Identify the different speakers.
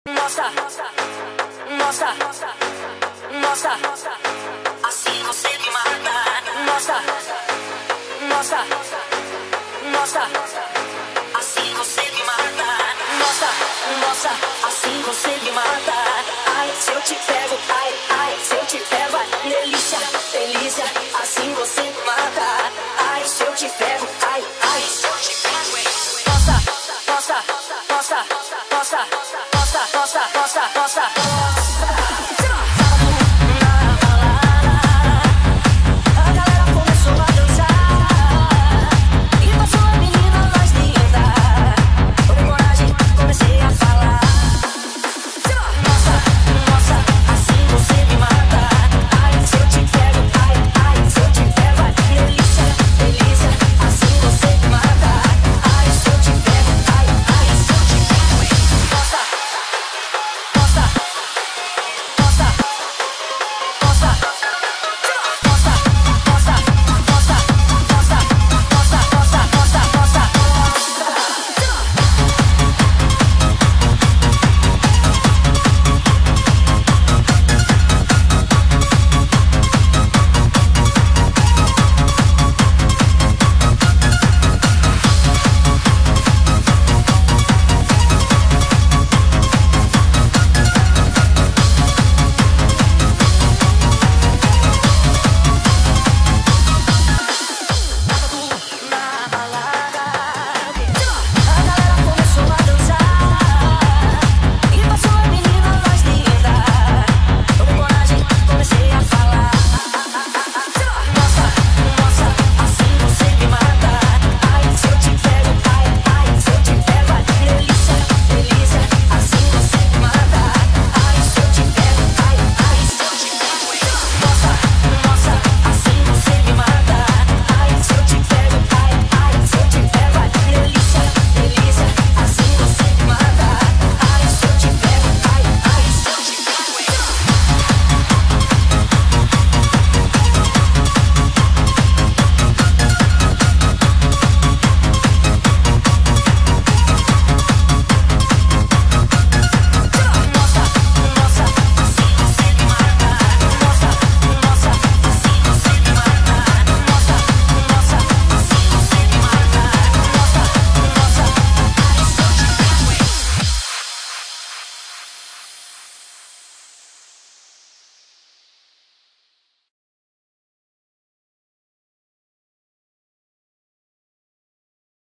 Speaker 1: Nossa, nossa, nossa, assim você me mata. Nossa, nossa, nossa, assim você me mata. Nossa, nossa, assim você me mata. Ai, se eu te pego, ai, ai, se eu te pego, ai, delícia, delícia, assim você me mata. Ai, se eu te pego, ai, ai, se eu te pego, hein. Nossa, nossa, nossa, nossa, nossa, nossa, nossa, nossa.